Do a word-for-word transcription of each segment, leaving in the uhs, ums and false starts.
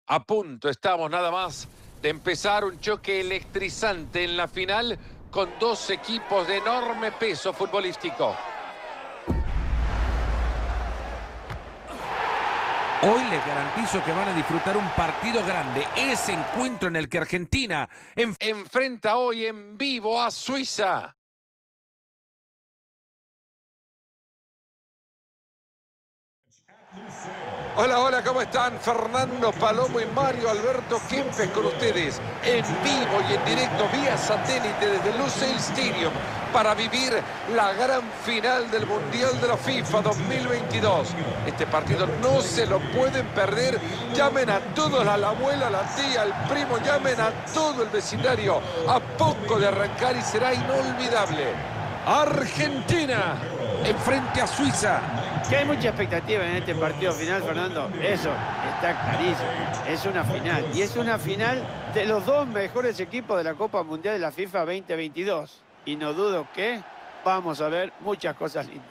A punto estamos nada más de empezar un choque electrizante en la final con dos equipos de enorme peso futbolístico. Hoy les garantizo que van a disfrutar un partido grande. Ese encuentro en el que Argentina enf enfrenta hoy en vivo a Suiza. Hola, hola, ¿cómo están? Fernando Palomo y Mario Alberto Kempes con ustedes en vivo y en directo vía satélite desde Lusail Stadium para vivir la gran final del Mundial de la FIFA dos mil veintidós. Este partido no se lo pueden perder. Llamen a todos, a la abuela, a la tía, al primo, llamen a todo el vecindario a poco de arrancar y será inolvidable. Argentina enfrente a Suiza. Que hay mucha expectativa en este partido final, Fernando. Eso está clarísimo. Es una final. Y es una final de los dos mejores equipos de la Copa Mundial de la FIFA veinte veintidós. Y no dudo que vamos a ver muchas cosas lindas.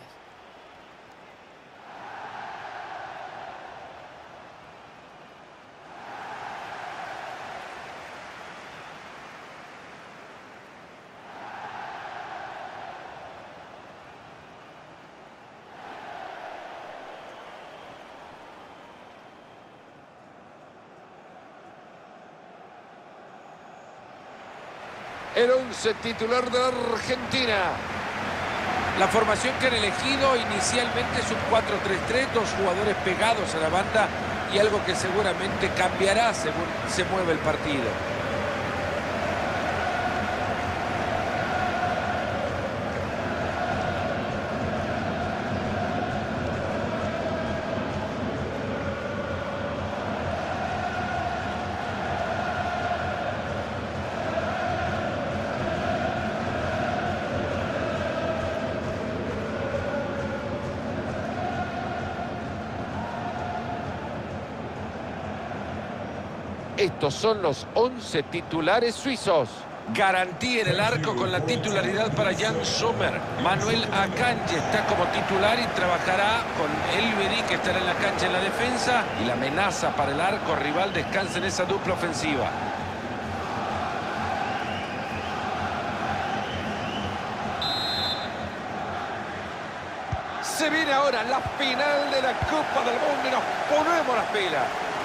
El once titular de la Argentina. La formación que han elegido inicialmente es un cuatro tres tres, dos jugadores pegados a la banda y algo que seguramente cambiará según se mueve el partido. Estos son los once titulares suizos. Garantía en el arco con la titularidad para Jan Sommer. Manuel Akanji está como titular y trabajará con Elvedi, que estará en la cancha en la defensa. Y la amenaza para el arco rival descansa en esa dupla ofensiva. Se viene ahora la final de la Copa del Mundo y nos ponemos las pilas.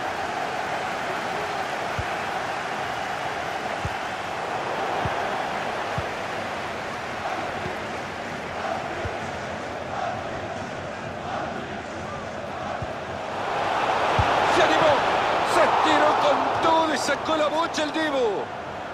Sacó la bocha el Dibu.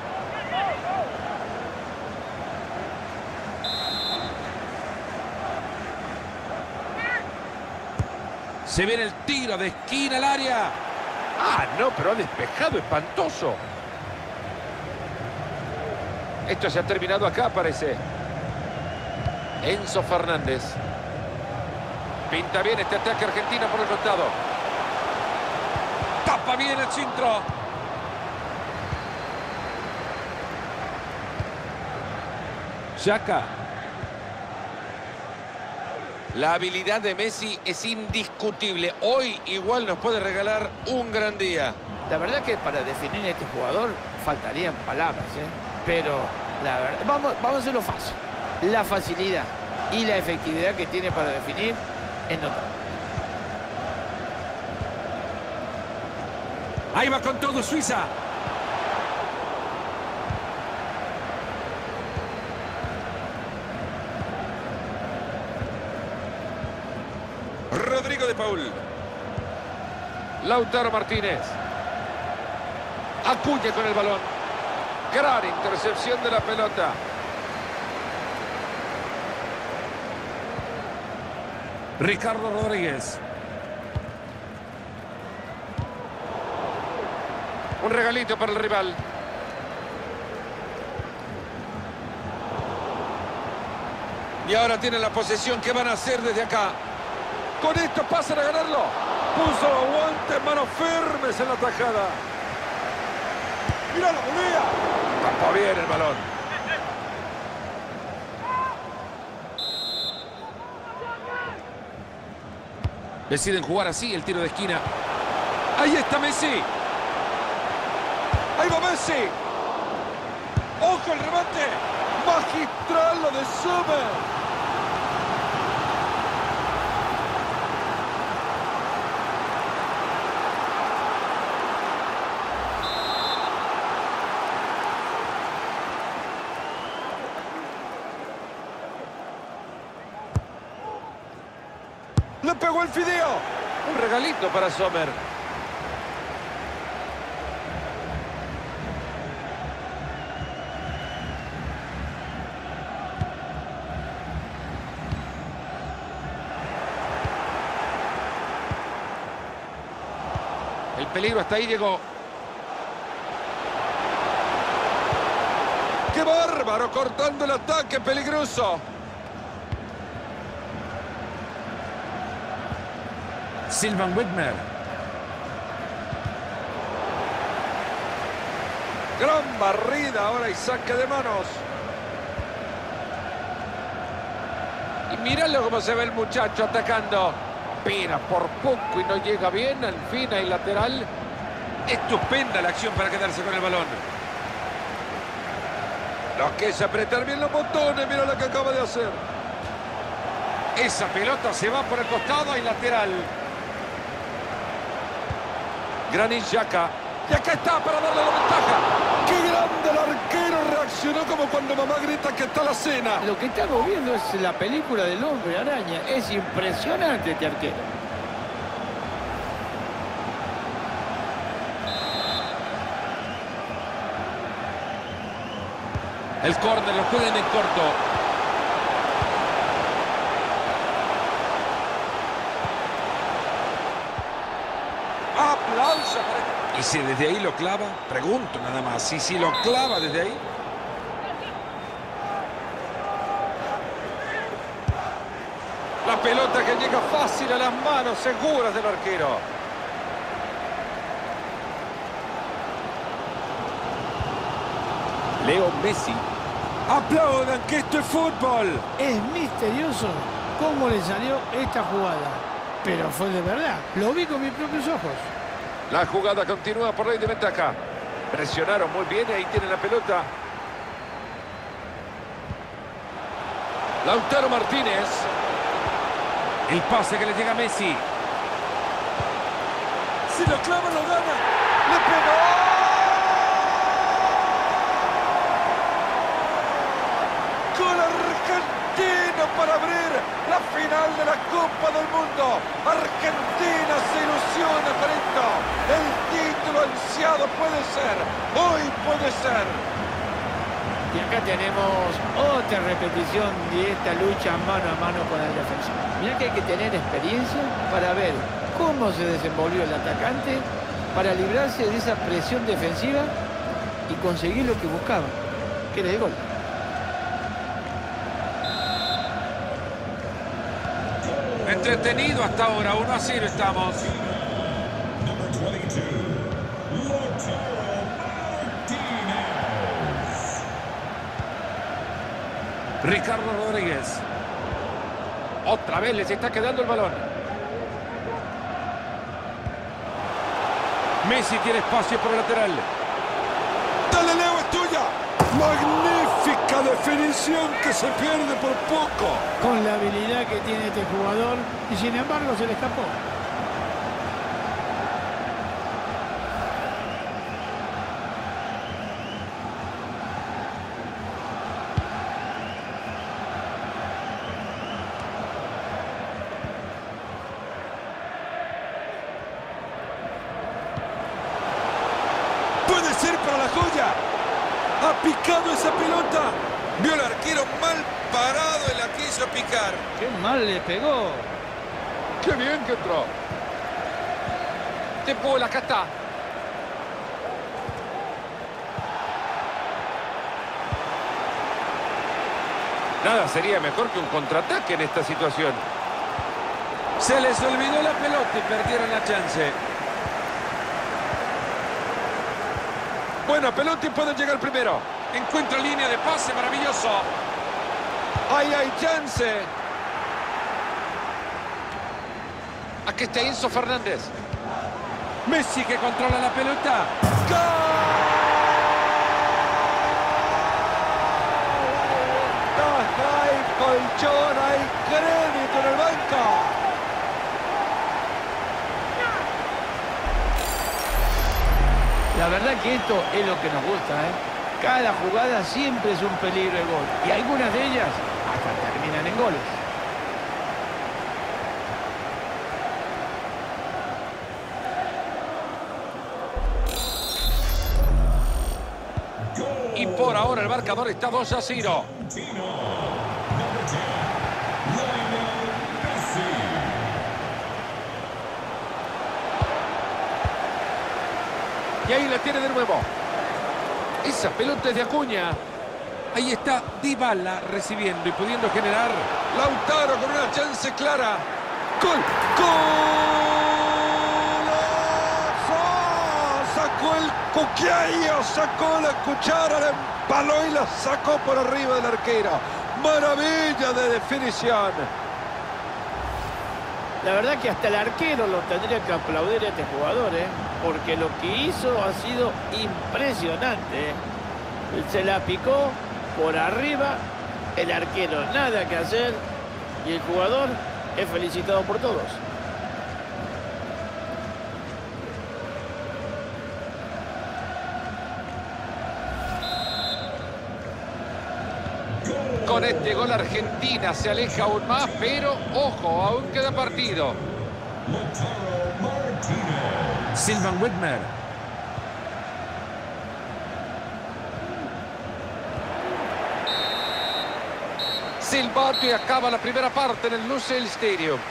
Se viene el tiro de esquina al área. Ah, no, pero ha despejado espantoso. Esto se ha terminado acá, parece. Enzo Fernández. Pinta bien este ataque argentino por el costado. Tapa bien el centro. Xhaka. La habilidad de Messi es indiscutible. Hoy igual nos puede regalar un gran día. La verdad que para definir a este jugador faltarían palabras, ¿eh? Pero la verdad, vamos, vamos a hacerlo fácil. La facilidad y la efectividad que tiene para definir es notable. Ahí va con todo Suiza. Rodrigo de Paul. Lautaro Martínez. Acuña con el balón. Gran intercepción de la pelota. Ricardo Rodríguez. Un regalito para el rival. Y ahora tienen la posesión. ¿Qué van a hacer desde acá? Con esto pasan a ganarlo. Puso guantes, manos firmes en la tajada. ¡Mira la volea! Tapó bien el balón. Deciden jugar así el tiro de esquina. Ahí está Messi. ¡Ahí va Messi! ¡Ojo el remate! ¡Magistral lo de Sommer! ¡Le pegó el fideo! Un regalito para Sommer. El peligro hasta ahí llegó. ¡Qué bárbaro! Cortando el ataque peligroso. Sylvain Widmer. Gran barrida ahora y saque de manos. Y míralo cómo se ve el muchacho atacando. Pena por poco y no llega bien. Al fin hay lateral. Estupenda la acción para quedarse con el balón. Lo que es apretar bien los botones. Mira lo que acaba de hacer. Esa pelota se va por el costado y lateral. Granit Xhaka. Y acá está para darle la ventaja. ¡Qué grande el arquero! Reaccionó como cuando mamá grita que está la cena. Lo que estamos viendo es la película del hombre araña. Es impresionante este arquero. El córner lo juegan en corto. ¡Aplauso! ¿Y si desde ahí lo clava? Pregunto nada más. ¿Y si lo clava desde ahí? La pelota que llega fácil a las manos seguras del arquero. Leo Messi. ¡Aplaudan que esto es fútbol! Es misterioso cómo le salió esta jugada. Pero fue de verdad. Lo vi con mis propios ojos. La jugada continúa por ley de ventaja. Presionaron muy bien y ahí tiene la pelota. Lautaro Martínez. El pase que le llega a Messi. Si lo clava, lo gana. ¡Le pegó! ¡Gol argentino para abrir la final de la Copa del Mundo! Argentina se ilusiona con esto. El título ansiado puede ser. Hoy puede ser. Y acá tenemos otra repetición de esta lucha mano a mano con el defensor. Mirá que hay que tener experiencia para ver cómo se desenvolvió el atacante para librarse de esa presión defensiva y conseguir lo que buscaba, que era el gol. Entretenido hasta ahora, uno a cero estamos. Ricardo Rodríguez. Otra vez les está quedando el balón. Messi tiene espacio por el lateral. ¡Dale, Leo, es tuya! ¡Magnífica definición que se pierde por poco! Con la habilidad que tiene este jugador y sin embargo se le escapó. ¡Puede ser para la joya! ¡Ha picado esa pelota! Vio el arquero mal parado y la quiso picar. ¡Qué mal le pegó! ¡Qué bien que entró! De Paul, acá está. Nada sería mejor que un contraataque en esta situación. Se les olvidó la pelota y perdieron la chance. Buena pelota y puede llegar primero. Encuentra línea de pase, maravilloso. ¡Ahí hay chance! Aquí está Enzo Fernández. Messi que controla la pelota. ¡Gol! colchón, hay crédito en el banco. La verdad que esto es lo que nos gusta, ¿eh? Cada jugada siempre es un peligro de gol. Y algunas de ellas hasta terminan en goles. Y por ahora el marcador está dos a cero. Y ahí la tiene de nuevo. Esa pelota es de Acuña. Ahí está Dybala recibiendo y pudiendo generar. Lautaro con una chance clara. ¡Gol! ¡Golazo! Sacó el cuqueño, sacó la cuchara, la empaló y la sacó por arriba del arquero. Maravilla de definición. La verdad que hasta el arquero lo tendría que aplaudir a este jugador, ¿eh? Porque lo que hizo ha sido impresionante, ¿eh? Se la picó por arriba, el arquero nada que hacer y el jugador es felicitado por todos. Con este gol Argentina se aleja aún más, pero ojo, aún queda partido. Sylvain Widmer. Silbato y acaba la primera parte en el Lusail Stadium.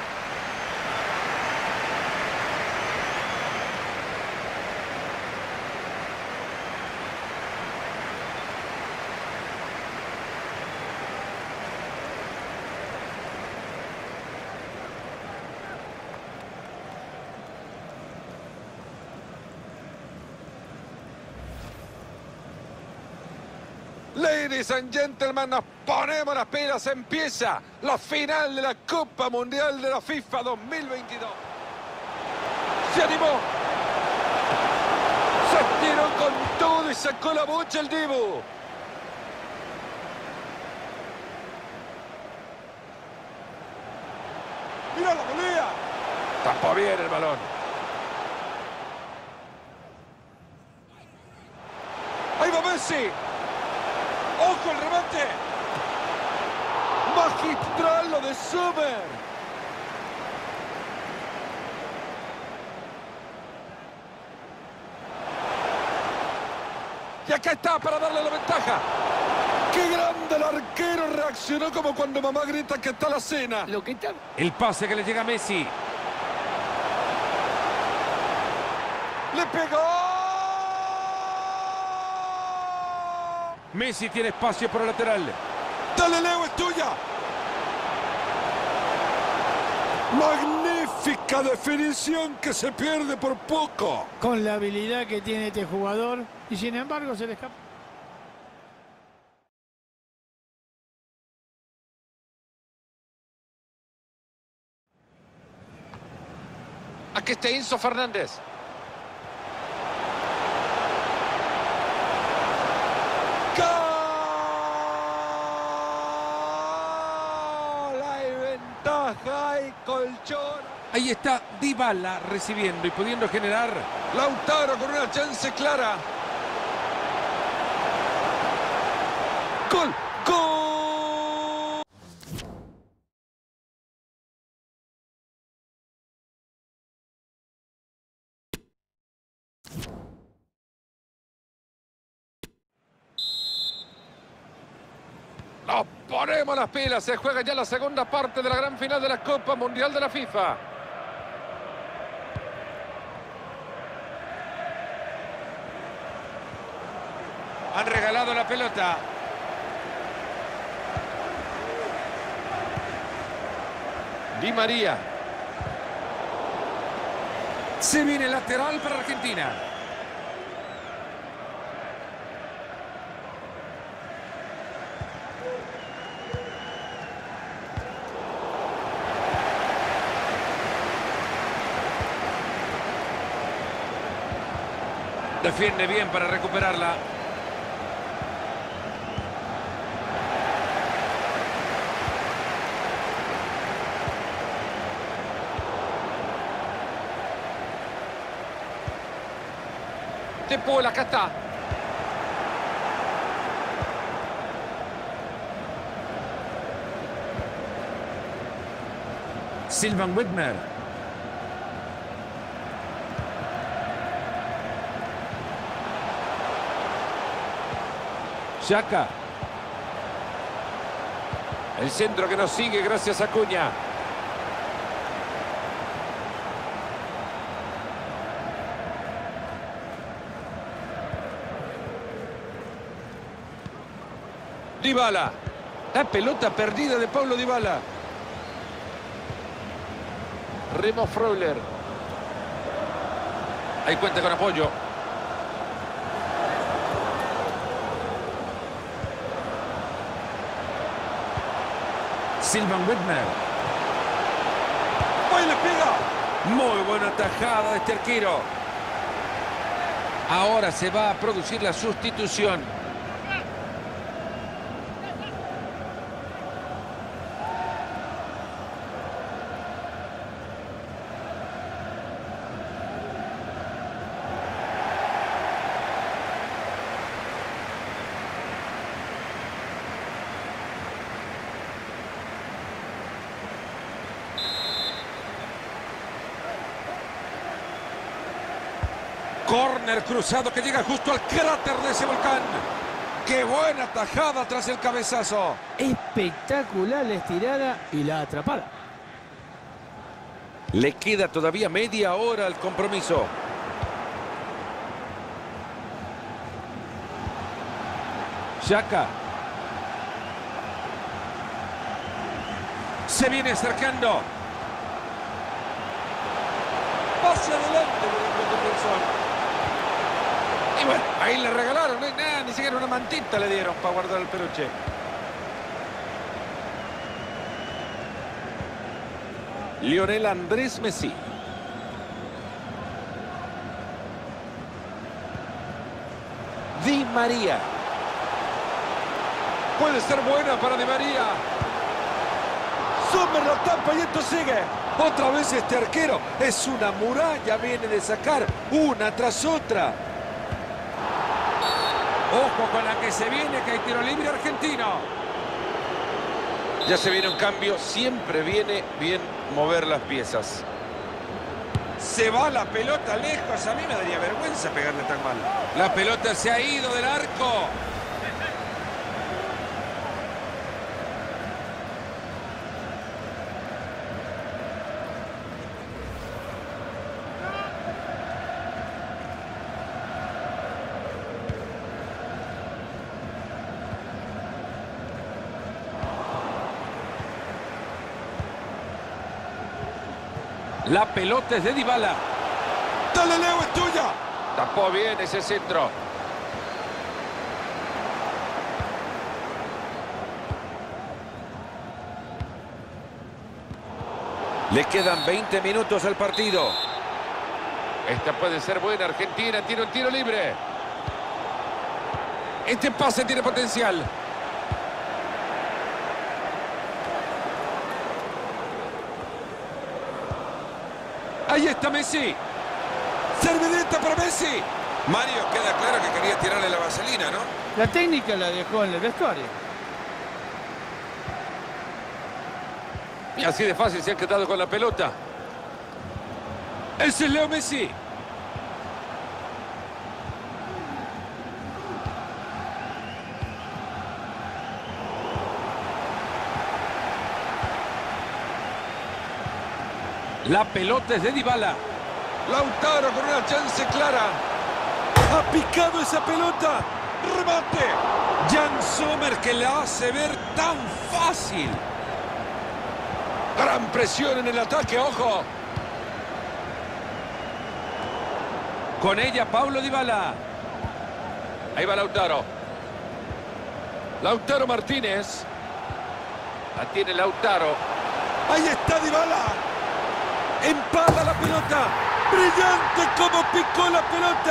Ladies and gentlemen, nos ponemos las pilas, empieza la final de la Copa Mundial de la FIFA dos mil veintidós. Se animó, se tiró con todo y sacó la bocha el Dibu. ¡Mira la volea! Tapó bien el balón. ¡Ahí va Messi! ¡Ojo el remate! ¡Magistral lo de Sommer! Y acá está para darle la ventaja. ¡Qué grande el arquero! Reaccionó como cuando mamá grita que está la cena. Lo que está... El pase que le llega a Messi. ¡Le pegó! Messi tiene espacio por el lateral. ¡Dale, Leo, es tuya! Magnífica definición que se pierde por poco. Con la habilidad que tiene este jugador y sin embargo se le escapa. Aquí está Enzo Fernández. Hay colchón. Ahí está Dybala recibiendo y pudiendo generar. Lautaro con una chance clara. ¡Gol! ¡Gol! Nos ponemos las pilas, se juega ya la segunda parte de la gran final de la Copa Mundial de la FIFA. Han regalado la pelota. Di María. Se viene el lateral para Argentina. Defiende bien para recuperarla. De Paul, acá está. Sylvain Whitmer. Xhaka. El centro que nos sigue gracias a Acuña. Dybala. La pelota perdida de Paulo Dybala. Remo Freuler. Ahí cuenta con apoyo. Sylvain Whitmer. ¡Ahí le pega! Muy buena tajada de este arquero. Ahora se va a producir la sustitución. Córner cruzado que llega justo al cráter de ese volcán. ¡Qué buena tajada tras el cabezazo! Espectacular la estirada y la atrapada. Le queda todavía media hora al compromiso. Xhaka. Se viene acercando. Pase adelante de Henderson. Y bueno, ahí le regalaron, ¿eh? Nah, ni siquiera una mantita le dieron para guardar el peluche. Lionel Andrés Messi. Di María. Puede ser buena para Di María. Sommer la tapa y esto sigue. Otra vez este arquero es una muralla, viene de sacar una tras otra. Ojo con la que se viene, que hay tiro libre argentino. Ya se viene un cambio, siempre viene bien mover las piezas. Se va la pelota lejos, a mí me daría vergüenza pegarle tan mal. La pelota se ha ido del arco. La pelota es de Dybala. ¡Dale, Leo, es tuya! Tapó bien ese centro. Le quedan veinte minutos al partido. Esta puede ser buena. Argentina tiene un tiro libre. Este pase tiene potencial. Ahí está Messi. Servideta para Messi. Mario, queda claro que quería tirarle la vaselina, ¿no? La técnica la dejó en el vestuario. Y así de fácil se han quedado con la pelota. Ese es Leo Messi. La pelota es de Dybala. Lautaro con una chance clara. Ha picado esa pelota. Remate. Jan Sommer que la hace ver tan fácil. Gran presión en el ataque, ojo. Con ella Paulo Dybala. Ahí va Lautaro. Lautaro Martínez. La tiene Lautaro. Ahí está Dybala. Empata la pelota. Brillante como picó la pelota.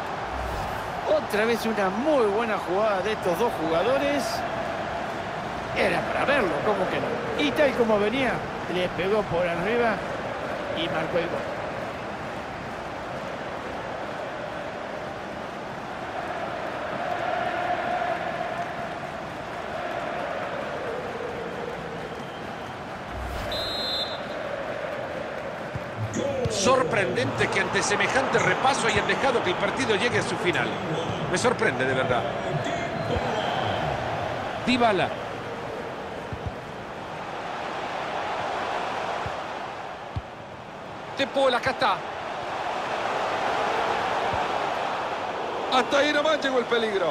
Otra vez una muy buena jugada de estos dos jugadores. era para verlo, ¿cómo que no? Y tal como venía, le pegó por arriba y marcó el gol. Sorprendente que ante semejante repaso hayan dejado que el partido llegue a su final. Me sorprende de verdad. Dybala. De Paul, acá está. Hasta ahí nomás llegó el peligro.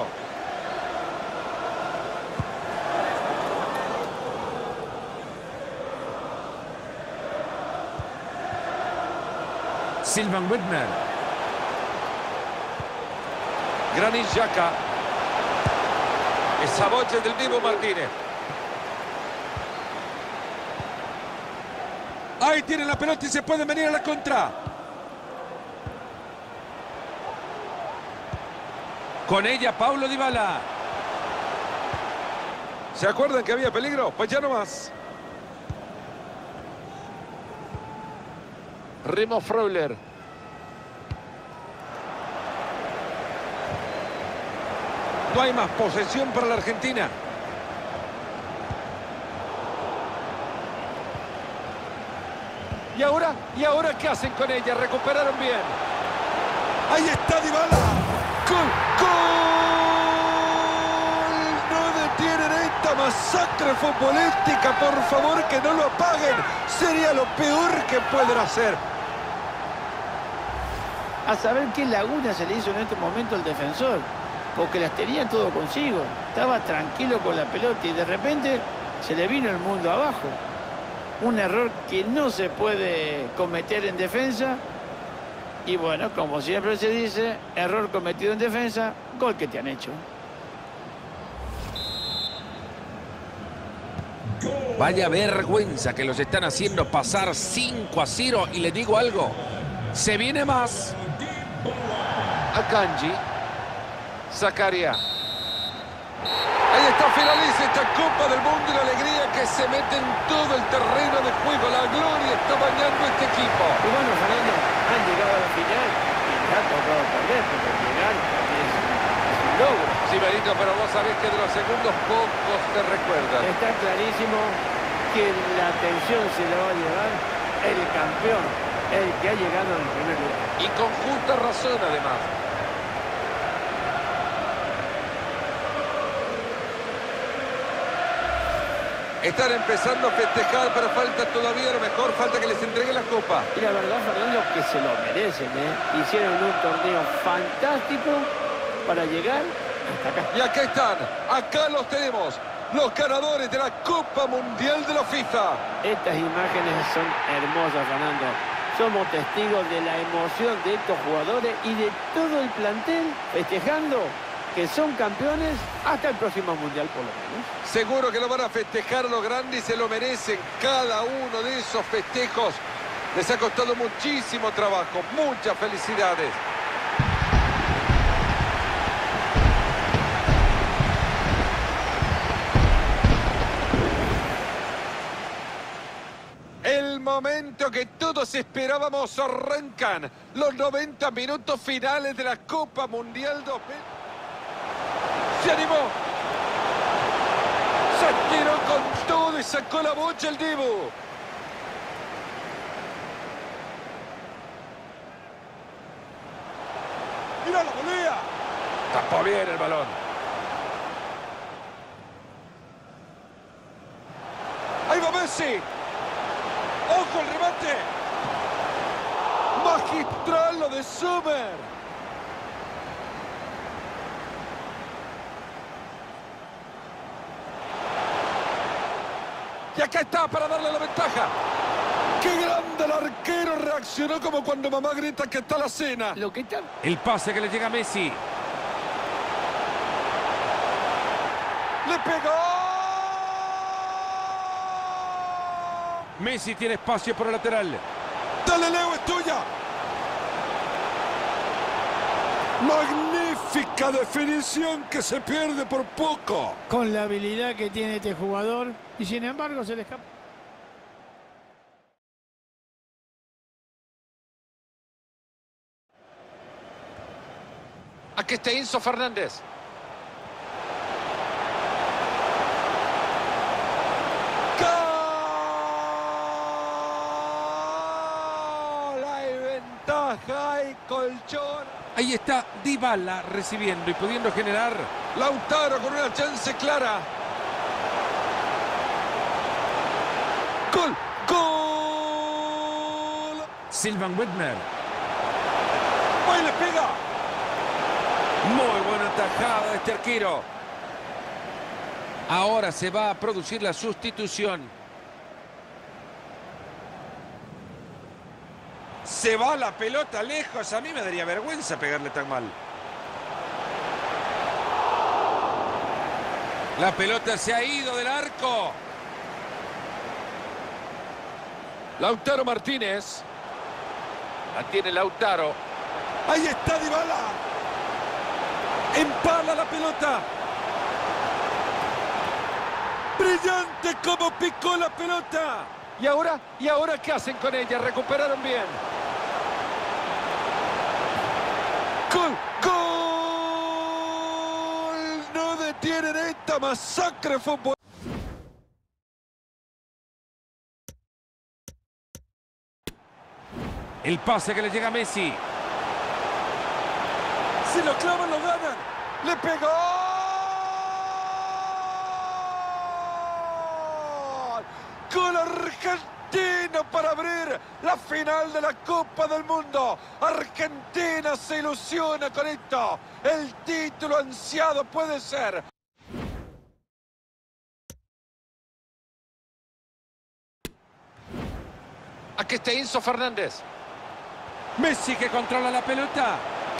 Sylvain Widmer. Granit Xhaka. Esa bocha del Dibu Martínez. Ahí tiene la pelota y se puede venir a la contra. Con ella, Paulo Dybala. ¿Se acuerdan que había peligro? Pues ya no más. Remo Freuler. No hay más posesión para la Argentina. ¿Y ahora? ¿Y ahora qué hacen con ella? Recuperaron bien. Ahí está Dybala. ¡Gol! ¡Gol! No detienen esta masacre futbolística. Por favor, que no lo apaguen. Sería lo peor que pueden hacer. A saber qué laguna se le hizo en este momento al defensor. Porque las tenía todo consigo. Estaba tranquilo con la pelota y de repente se le vino el mundo abajo. Un error que no se puede cometer en defensa. Y bueno, como siempre se dice, error cometido en defensa, gol que te han hecho. Vaya vergüenza que los están haciendo pasar cinco a cero. Y les digo algo, se viene más. Akanji. Zakaria. Ahí está, finaliza esta Copa del Mundo y la alegría que se mete en todo el terreno de juego. La gloria está bañando este equipo. Y bueno, Fernando, han llegado a la final y les ha tocado perder, porque llegar es, es un logro. Sí, Benito, pero vos sabés que de los segundos pocos te recuerdan. Está clarísimo que la atención se la va a llevar el campeón, el que ha llegado en el primer lugar. Y con justa razón, además. Están empezando a festejar, pero falta todavía, a lo mejor falta que les entregue la copa. Y la verdad, Fernando, que se lo merecen, ¿eh? Hicieron un torneo fantástico para llegar hasta acá. Y acá están, acá los tenemos, los ganadores de la Copa Mundial de la FIFA. Estas imágenes son hermosas, Fernando. Somos testigos de la emoción de estos jugadores y de todo el plantel festejando que son campeones hasta el próximo Mundial, por lo menos. Seguro que lo van a festejar a lo grande y se lo merecen. Cada uno de esos festejos les ha costado muchísimo trabajo. Muchas felicidades. El momento que todos esperábamos arrancan. Los noventa minutos finales de la Copa Mundial dos mil. Se animó. Se tiró con todo y sacó la bocha el Dibu. ¡Mira la volea! Tapó bien el balón. ¡Ahí va Messi! ¡Ojo el remate! ¡Magistral lo de Sommer! Y acá está para darle la ventaja. ¡Qué grande el arquero! Reaccionó como cuando mamá grita que está la cena. Lo que está... El pase que le llega a Messi. ¡Le pegó! Messi tiene espacio por el lateral. ¡Dale, Leo, es tuya! ¡Magnífico! Magnífica definición que se pierde por poco. Con la habilidad que tiene este jugador y sin embargo se le escapa. Aquí está Enzo Fernández. ¡Gol! Hay ventaja, hay colchón. Ahí está Dybala recibiendo y pudiendo generar. Lautaro con una chance clara. ¡Gol! ¡Gol! Sylvain Widmer. ¡Ahí le pega! Muy buena tajada de este arquero. Ahora se va a producir la sustitución. Se va la pelota lejos. A mí me daría vergüenza pegarle tan mal. La pelota se ha ido del arco. Lautaro Martínez. La tiene Lautaro. Ahí está Dybala. Empala la pelota. Brillante como picó la pelota. ¿Y ahora? ¿Y ahora qué hacen con ella? Recuperaron bien. ¡Gol! ¡Gol! No detienen esta masacre fútbol. El pase que le llega a Messi. Si lo clavan, lo ganan. ¡Le pegó! ¡Gol argentino para abrir la final de la Copa del Mundo! Argentina se ilusiona con esto. El título ansiado puede ser. Aquí está Enzo Fernández. Messi que controla la pelota.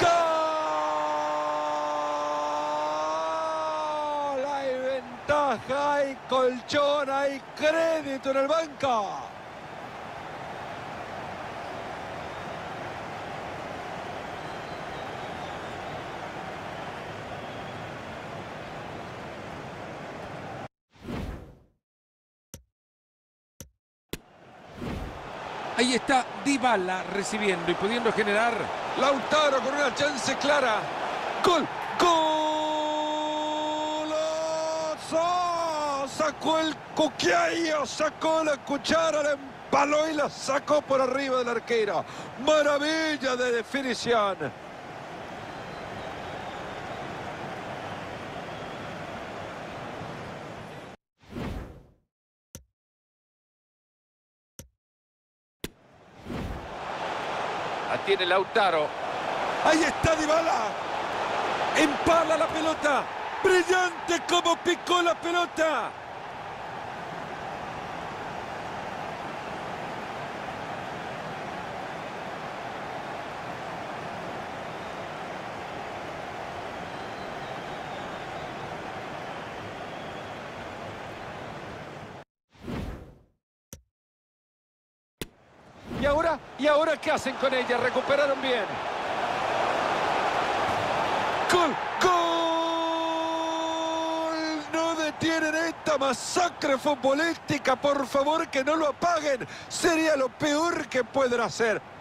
¡Gol! Hay ventaja, hay colchón, hay crédito en el banco. Ahí está Dybala recibiendo y pudiendo generar. Lautaro con una chance clara. ¡Gol! ¡Golazo! Sacó el cuqueayo, sacó la cuchara, la empaló y la sacó por arriba del arquero. Maravilla de definición. La tiene Lautaro. Ahí está Dybala. Empala la pelota. Brillante como picó la pelota. ¿Y ahora? ¿Y ahora qué hacen con ella? Recuperaron bien. ¡Gol! ¡Gol! No detienen esta masacre futbolística. Por favor, que no lo apaguen. Sería lo peor que pueden hacer.